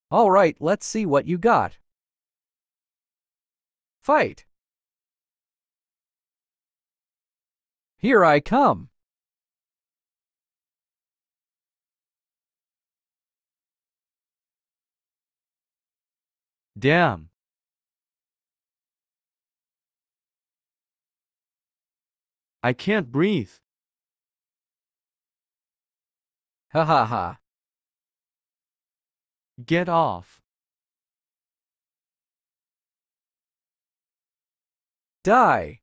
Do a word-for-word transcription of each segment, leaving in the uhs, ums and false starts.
All right, let's see what you got. Fight. Here I come. Damn. I can't breathe. Ha ha ha. Get off. Die.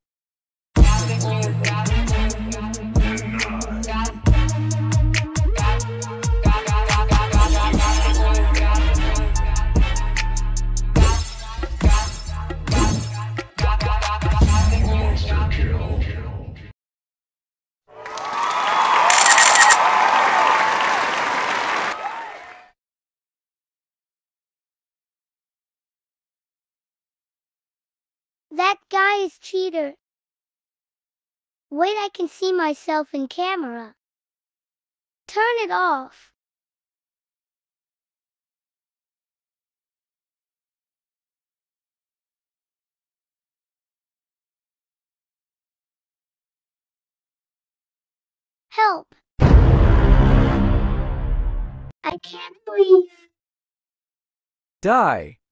That guy is cheater. Wait, I can see myself in camera. Turn it off. Help. I can't breathe. Die.